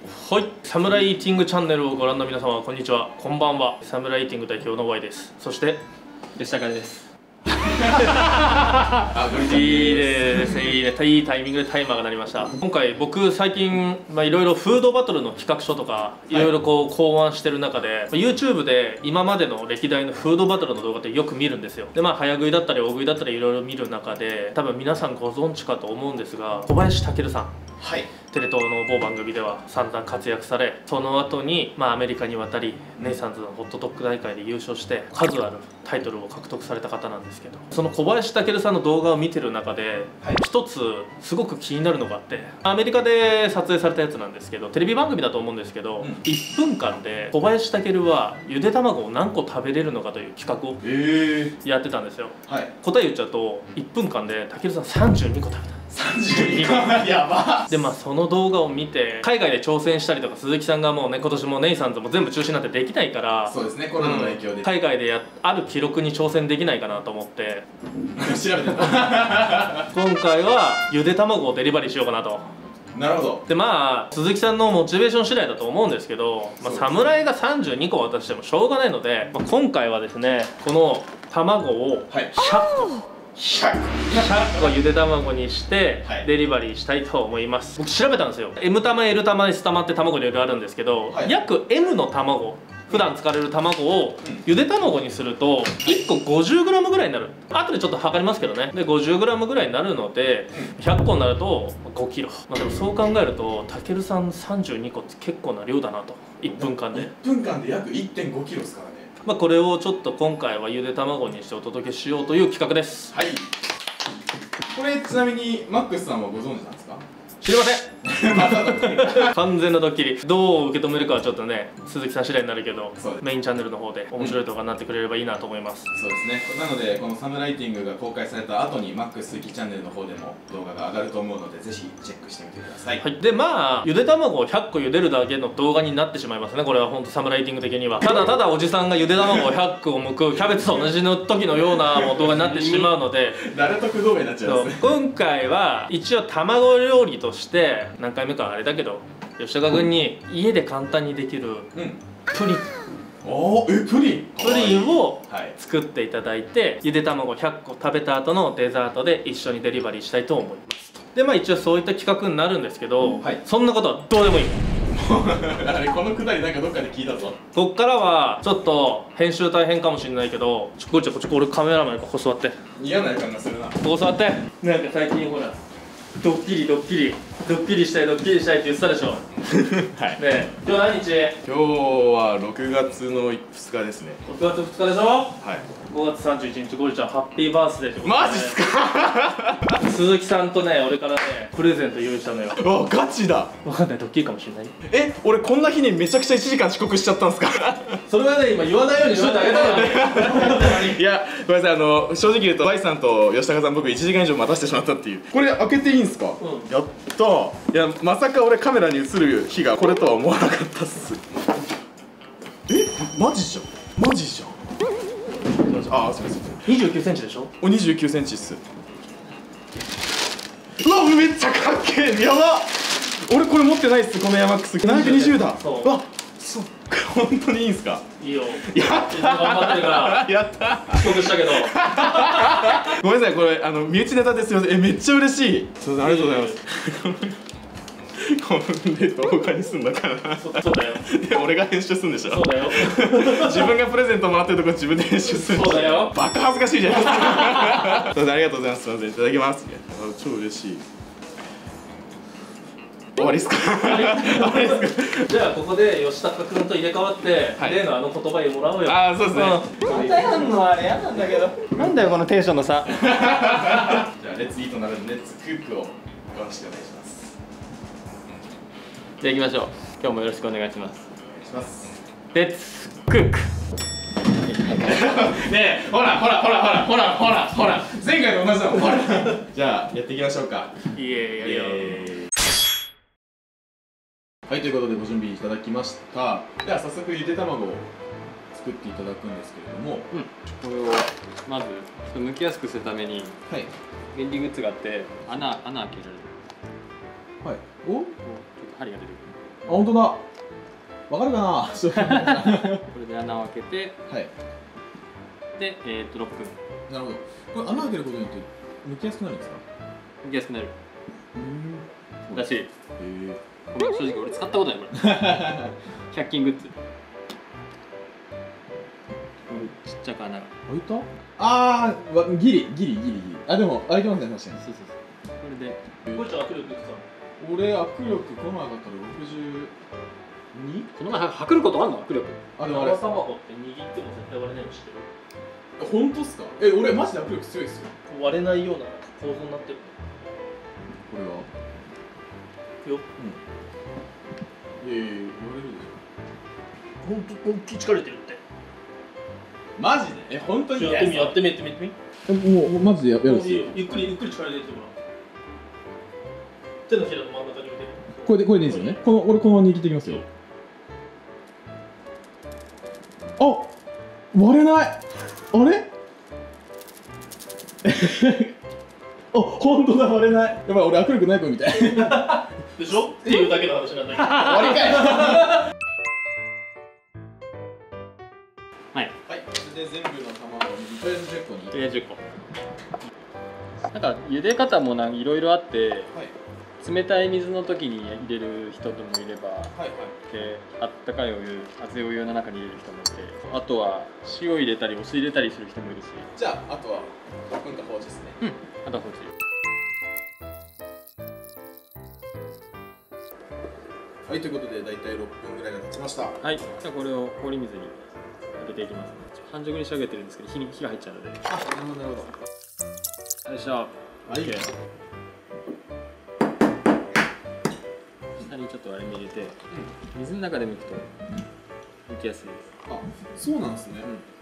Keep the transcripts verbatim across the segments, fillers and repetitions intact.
はい、サムライイーティングチャンネルをご覧の皆様、こんにちは、こんばんは。サムライイーティング代表の Y です。そして吉高です。 あ、いいですね、いいね、いいタイミングでタイマーが鳴りました。今回僕最近まあいろいろフードバトルの企画書とかいろいろこう考案してる中で、はい、YouTube で今までの歴代のフードバトルの動画ってよく見るんですよ。でまあ早食いだったり大食いだったりいろいろ見る中で、多分皆さんご存知かと思うんですが、小林武さん、はい、テレ東の某番組では散々活躍され、その後にまあアメリカに渡り、ネイサンズのホットドッグ大会で優勝して数あるタイトルを獲得された方なんですけど、その小林武さんの動画を見てる中で一つすごく気になるのがあって、アメリカで撮影されたやつなんですけど、テレビ番組だと思うんですけど、うん、いっぷんかんで小林武はゆで卵を何個食べれるのかという企画をやってたんですよ。はい、答え言っちゃうといっぷんかんで武さんさんじゅうにこ食べた。さんじゅうにこやば。でまあその動画を見て、海外で挑戦したりとか、鈴木さんがもうね今年もネイサンズも全部中止になってできないから、 そうですね、コロナの影響で、 うん、海外でやある記録に挑戦できないかなと思って調べてた今回はゆで卵をデリバリーしようかなと。 なるほど。 でまあ鈴木さんのモチベーション次第だと思うんですけど、まあ、侍がさんじゅうにこ渡してもしょうがないので、まあ、今回はですねこの卵をひゃっこ、ひゃっこゆで卵にしてデリバリーしたいと思います。僕調べたんですよ。 エム 玉 エル 玉 エス 玉って卵でいろいろあるんですけど、はい、約 エム の卵、普段使われる卵をゆで卵にするといっこ ごじゅうグラム ぐらいになる。後でちょっと測りますけどね。で ごじゅうグラム ぐらいになるのでひゃっこになるとごキロ、まあ、でもそう考えるとたけるさんさんじゅうにこって結構な量だなと。いっぷんかんでいっぷんかんで約 いってんごキロですからね。 まあこれをちょっと今回はゆで卵にしてお届けしようという企画です。 はい。これちなみにマックスさんはご存知なんですか？ 知りません完全なドッキリ。どう受け止めるかはちょっとね鈴木さん次第になるけど、メインチャンネルの方で面白い動画になってくれればいいなと思います。 そうですね。なのでこのサムライティングが公開された後にマックス鈴木チャンネルの方でも動画が上がると思うので、ぜひチェックしてみてください。 はい、でまあゆで卵をひゃっこ茹でるだけの動画になってしまいますね。これは本当サムライティング的にはただただおじさんがゆで卵をひゃっこを剥くキャベツと同じの時のようなもう動画になってしまうので誰得動画になっちゃうんですね。 今回は一応卵料理として何回目かあれだけど吉高君に家で簡単にできるプリン、 おー、えプリンプリンを作っていただいて、ゆで卵ひゃっこ食べた後のデザートで一緒にデリバリーしたいと思います。でまあ一応そういった企画になるんですけど、はい、そんなことはどうでもいいあれこのくだりなんかどっかで聞いたぞ。 こっからはちょっと編集大変かもしれないけど、ちょこっちこっち俺カメラマンにここ座って、 嫌な予感がするな。 ここ座って。なんか最近ほらドッキリドッキリドッキリしたいドッキリしたいって言ってたでしょはい。ね今日何日？ 今日はろくがつのふつかですね。 ろくがつふつかでしょ。はい。ごがつさんじゅういちにちゴリちゃんハッピーバースデーってことで、ね、 マジっすか鈴木さんとね俺からねプレゼント用意したのよ。 あガチだ。 わかんない、ドッキリかもしれない。 え俺こんな日にめちゃくちゃいちじかん遅刻しちゃったんですかそれはね今言わないようにしといてあげたのいやごめんなさい、あの正直言うと Y さんと吉高さん僕いちじかん以上待たせてしまったっていう。これ開けていいんすか？うん、やったー。いやまさか俺カメラに映る日がこれとは思わなかったっす。えマジじゃんマジじゃん。ああすみません。 にじゅうきゅうセンチでしょ。 おにじゅうきゅうセンチっす。うわめっちゃかっけえ。やば。俺これ持ってないっす。このエアマックスななひゃくにじゅうだ。うわそう本当にいいんすか？いいよ。やったー。頑張ってるからやったー。遅刻したけどごめんなさい、これあの身内ネタですよ。えめっちゃ嬉しい。そうありがとうございますこんで動画にすんだから。 そうだよ。 で俺が編集すんでしょ。 そうだよ自分がプレゼントもらってるとこ自分で編集する。 そうだよ。 バカ恥ずかしいじゃないですかそうありがとうございます。すいません、いただきます。超嬉しい。終わりっすか終わりっすかじゃあここで吉高君と入れ替わって、はい、例のあの言葉言もらおうよ。 ああそうですね。 反対反応あれ嫌なんだけどなんだよこのテンションの差じゃあレッツイートならぬレッツクックをよろしくお願いします。 じゃあ行きましょう。今日もよろしくお願いします。 お願いします。 レッツクックねえほらほらほらほらほらほらほら前回と同じだもんほらじゃあやっていきましょうか。 いえやるよ。 はい、ということでご準備いただきました。では早速ゆで卵を作っていただくんですけれども、 うん、これをまずちょっと剥きやすくするために、はい、便利グッズがあって穴穴開けられる。 はい。お？ ちょっと針が出てくる。 本当だ。わかるかな。 これで穴を開けて、 はい。 で、えっとろっぷん。 なるほど。これ穴開けることによって抜きやすくなるんですか？ 抜きやすくなる。 うん。 だし、 へえ。 正直俺使ったことないこれ。ひゃく均グッズ。ちっちゃく穴が。 開いた？ああ、ギリギリギリギリ。あ、でも開いてますね、確かに。そうそうそう。 これで。 これじゃ握力いくつある？ 俺握力この前だったらろくじゅうに？ この前測ることあんの握力？ あ、でもあれ生卵って握っても絶対割れないの知ってる？ 本当っすか？え、俺マジで握力強いっすよ。 割れないような構造になってる。 これは？ よ。 うん。いやいや、言われるでしょ。ほんと大きい力入れてるって。 マジで？え、本当に？ やってみやってみやってみやってみ。 え、もうマジでやるっすよ。 ゆっくりゆっくり力入れてもらう。手のひらの真ん中に入れて。 これでこれでいいですよね。この俺このまま握っていきますよ。あ、割れない。あれ？あ、本当だ、割れない。やばい、俺握力ない子みたい。 でしょ？っていうだけの話なんだけど。 終わりかい。 はい。 はい。で全部の卵をとりあえずじゅっこに。 とりあえずじゅっこ。なんか茹で方もなんかいろいろあって、はい、冷たい水の時に入れる人もいれば、はいはい、であったかいお湯、熱いお湯の中に入れる人もいて、あとは塩入れたりお酢入れたりする人もいるし。じゃああとはろっぷんか放置ですね。うん。あとは放置。 はい、ということで大体ろっぷんぐらいが経ちました。 はい。じゃあこれを氷水に入れていきます、ね。半熟に仕上げてるんですけど火に火が入っちゃうので。 あ、なるほどなるほど。 よいしょ。はい。下にちょっと割り目入れて、うん、水の中で剥くと剥きやすいです。 あ、そうなんですね。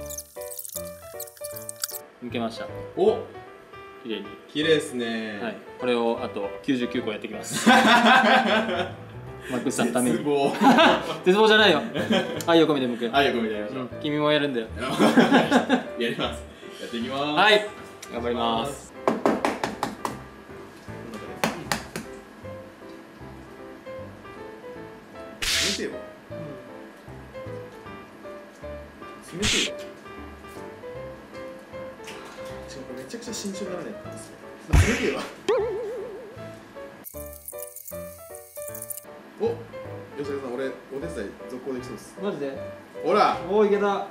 うん、剥けました。 お、 綺麗に。 綺麗ですね。はい。 これをあときゅうじゅうきゅうこやっていきます。マックスさんのために。絶望。絶望じゃないよ。愛を込めて剥く。 愛を込めてやりましょう。 君もやるんだよ。 やります。やっていきます。 はい。頑張ります。 冷てよ。冷てよ。しかもこれめちゃくちゃ慎重ならないんですよ。冷てよ。お、吉田さん、俺お手伝い続行できそうです。 マジで？ ほら。 おお、いけた。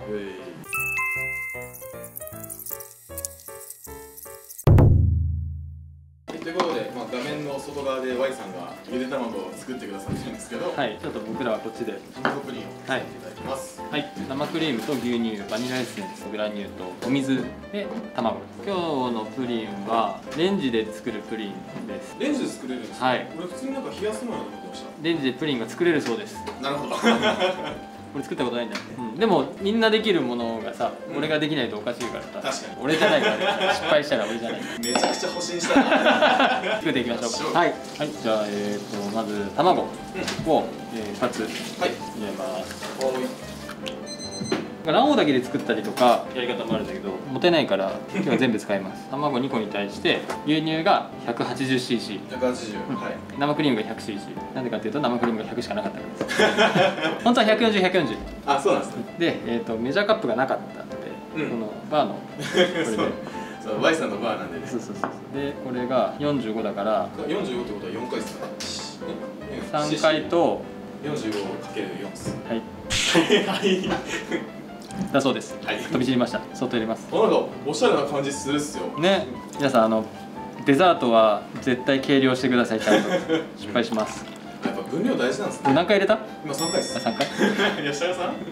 ということで、まあ、画面の外側で Y さんがゆで卵を作ってくださってるんですけど、はい、 ちょっと僕らはこっちで卵プリンを作っていただきます。 はい、生クリームと牛乳、バニラエッセンス、グラニューとお水で卵。今日のプリンはレンジで作るプリンです。 レンジで作れるんですか？はい。俺普通になんか冷やすものだと思ってました。 レンジでプリンが作れるそうです。 なるほど。 これ作ったことないんだよね、うん、でもみんなできるものがさ、うん、俺ができないとおかしいからさ。確かに俺じゃないから失敗したら俺じゃないめちゃくちゃ保身したな。 作っていきましょうか。はい、はい、じゃあ、えー、とまず卵を、うんえー、ふたつ入れます。はい卵黄だけで作ったりとかやり方もあるんだけど持てないから今日は全部使います。卵にこに対して牛乳が ひゃくはちじゅうシーシー、 ひゃくはちじゅう、はい、生クリームが ひゃくシーシー、 なんでかっていうと生クリームがひゃくしかなかったからです本当はひゃくよんじゅう、ひゃくよんじゅう。 あ、そうなんですね。 で、えー、とメジャーカップがなかったので、うん、このバーのこれでそう、ワイさんのバーなんでね。そうそうそうそう。で、これがよんじゅうごだからよんじゅうごってことはよんかいですかね。 さんかいとよんじゅうごかけるよん です。 はいはいだそうです。はい、飛び散りました。そっと入れます。 なんかおしゃれな感じするっすよ。ね、 皆さんあのデザートは絶対計量してください。ちゃんと失敗します。 やっぱ分量大事なんですね。 何回入れた？ 今さんかいです。 さんかい。 吉田さん？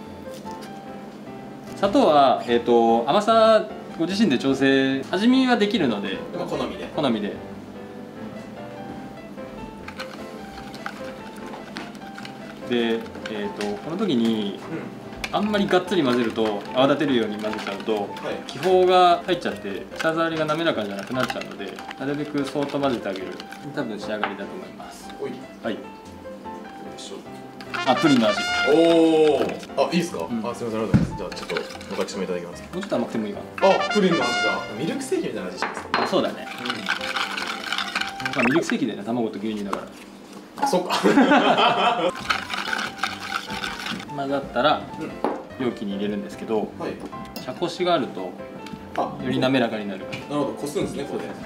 砂糖はえっと甘さご自身で調整味見はできるので。 でも好みで。 好みで。で、えっとこの時に。うんあんまりがっつり混ぜると泡立てるように混ぜちゃうと、はい、気泡が入っちゃって舌触りが滑らかじゃなくなっちゃうのでなるべくそーっと混ぜてあげる多分仕上がりだと思います。はい。あ、プリンの味。 おお。あ、いいですか？うん、あ、すみません、ありがとうございます。じゃあちょっとおかきしめいただきます。 もうちょっと甘くてもいいかな。あ、プリンの味だ。ミルクセーキみたいな味します。 あ、そうだね。うん、まあミルクセーキだよね、卵と牛乳だから。 そっか混ざったら容器に入れるんですけど、茶こしがあるとより滑らかになる。なるほど、こすんですね、これで。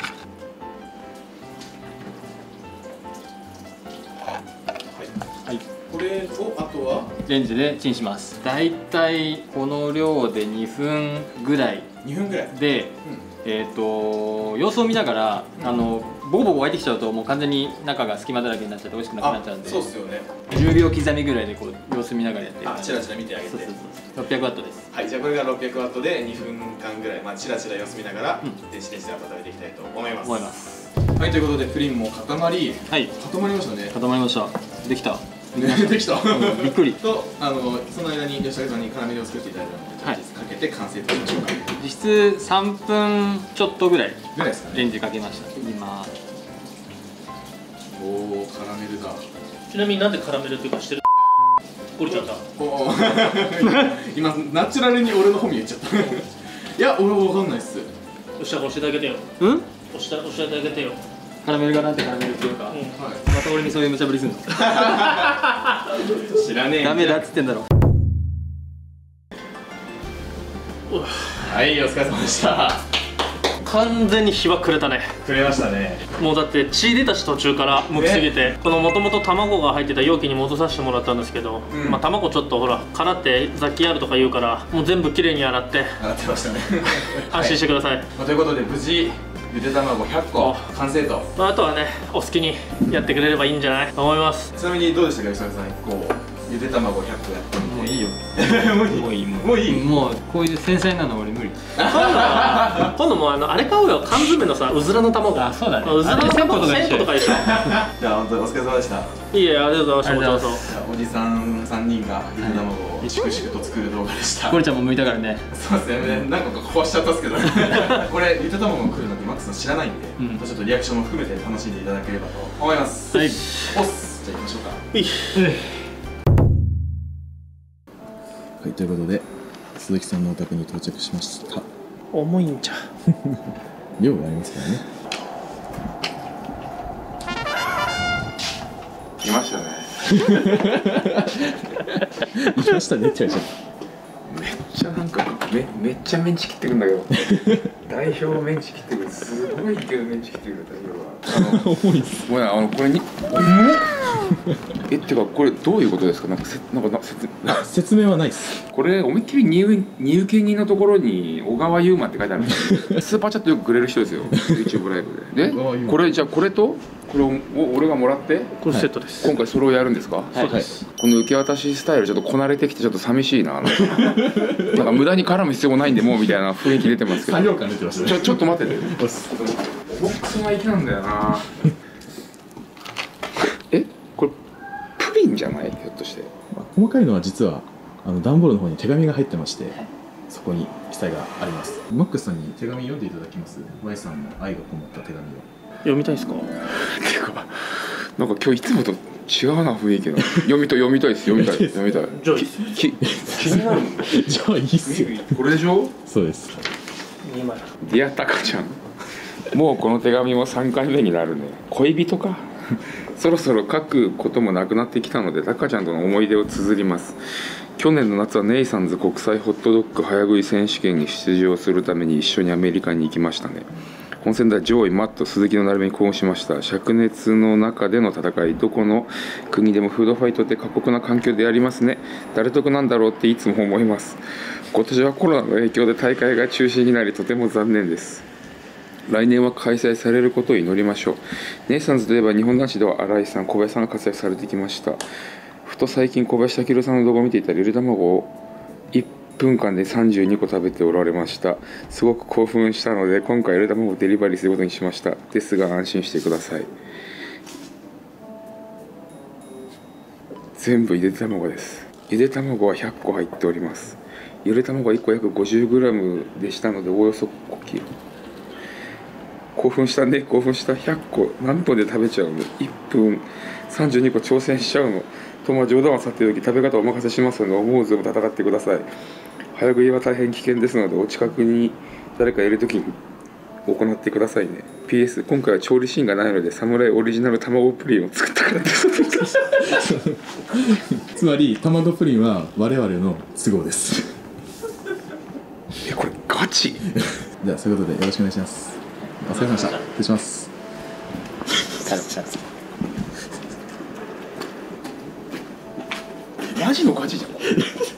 はい、これをあとはレンジでチンします。だいたいこの量でにふんぐらいにふんぐらいで、うん、えっと様子を見ながら、うん、あのボコボコ沸いてきちゃうともう完全に中が隙間だらけになっちゃって美味しくなくなっちゃうんで、 そうっすよね。 じゅうびょう刻みぐらいでこう様子見ながらやってる。 あ、チラチラ見てあげて。 そうそうそう、ろっぴゃくワットです。 はい、じゃあこれがろっぴゃくワットでにふんかんぐらい、まあチラチラ様子見ながら電子レンジで温めていきたいと思います。 思います。 はい、ということでプリンも固まり、はい、固まりましたね。 固まりました。できた。 できた。 びっくり。 と、あのその間に吉武さんにカラメルを作っていただいたので、はい、かけて完成としましょうか。 実質さんぷんちょっとぐらいぐらいですかね。 レンジかけました。今。 おお、カラメルだ。 ちなみになんでカラメルっていうかしてる？折れちゃった。 今ナチュラルに俺の本名言っちゃった。いや、俺わかんないっす。 よっしゃ、教えてあげてよ。 うん？ 教えてあげてよ。 カラメルがなんてカラメルっていうか、うん、はい、また俺にそういう無茶ぶりすんの。知らねえ。 ダメだっつってんだろ。 はい、お疲れ様でした。 完全に日は暮れたね。 暮れましたね。 もうだって血出たし途中からむきすぎて、このもともと卵が入ってた容器に戻させてもらったんですけど、うん、まあ卵ちょっとほら殻って雑菌あるとか言うからもう全部きれいに洗って洗ってましたね。 安心してください、はい、 まあ、ということで無事ゆで卵ひゃっこ完成と、 まあ、あとはねお好きにやってくれればいいんじゃないと思います。 ちなみにどうでしたか吉武さん、こうゆで卵ひゃっこやってみて。 もういいよ。 もういい、もういい、もういい。 もうこういう繊細なの俺無理。 今度もあのあれ買おうよ、缶詰のさうずらの卵。 あ、そうだね。 うずらの卵せんことかでしょ。 じゃあ本当にお疲れ様でした。 いいえ、ありがとうございました。 おじさんさんにんがゆで卵を粛々と作る動画でした。 これちゃんも剥いたからね。 そうですね、何個か壊しちゃったんですけどこれゆで卵が来るのってマックスさん知らないんで、うん、ちょっとリアクションも含めて楽しんでいただければと思います。はい、おっす。じゃあ行きましょうか。はい、ということで鈴木さんのお宅に到着しました。 重いんじゃ量がありますからね。来ましたね。来ましたねって言われちゃった。めっちゃなんかめめっちゃメンチ切ってくんだけど代表メンチ切ってくる。すごい勢いでメンチ切ってくる代表は。あの重いっす。もうあのこれにえってかこれどういうことですか。なんかせなんかな説説明はないっす。これ思いっきり入入受人のところに小川優馬って書いてあるんですよ。スーパーチャットよくくれる人ですよ。YouTube ライブで。でこれじゃあこれとこれを俺がもらってこれセットです。 今回それをやるんですか。 そうです。 この受け渡しスタイルちょっとこなれてきてちょっと寂しいな。なんか無駄に絡む必要もないんでもうみたいな雰囲気出てますけど。作業感出てますね。ちょちょっと待ってて。ボックスが粋なんだよな。えこれプリンじゃないひょっとして。細かいのは実はあの段ボールの方に手紙が入ってまして、そこに記載があります。マックスさんに手紙読んでいただきます。Y さんの愛がこもった手紙を読みたいですか。 てかなんか今日いつもと違うな雰囲気の。読みたい読みたいです読みたい読みたい。 じゃあ気になる。じゃあいいっすよ。これでしょ。そうです。 にまい。 ディアタカちゃん。もうこの手紙もさんかいめになるね。恋人か。そろそろ書くこともなくなってきたのでタカちゃんとの思い出を綴ります。去年の夏はネイサンズ国際ホットドッグ早食い選手権に出場するために一緒にアメリカに行きましたね。本戦では上位マット鈴木の並びに興奮しました。灼熱の中での戦い、どこの国でもフードファイトって過酷な環境でやりますね。誰得なんだろうっていつも思います。今年はコロナの影響で大会が中止になりとても残念です。来年は開催されることを祈りましょう。ネイサンズといえば日本男子では新井さん、小林さんが活躍されてきました。ふと最近小林明さんの動画を見ていたらゆで卵をいっぷんかんでさんじゅうにこ食べておられました。すごく興奮したので今回ゆで卵をデリバリーすることにしました。ですが安心してください。全部ゆで卵です。ゆで卵はひゃっこ入っております。ゆで卵はいっこ約 ごじゅうグラム でしたのでおおよそごキロ。興奮したね、興奮した。ひゃっこ何分で食べちゃうの。いっぷんさんじゅうにこ挑戦しちゃうのと、まあ冗談はさておき食べ方をお任せしますので思う存分戦ってください。早食いは大変危険ですのでお近くに誰かいるときに行ってくださいね。 ピーエス 今回は調理シーンがないのでサムライオリジナル卵プリンを作ったからですつまり卵プリンは我々の都合ですえこれガチじゃあそういうことでよろしくお願いします。お疲れ様でした。失礼します。 マジのガチじゃん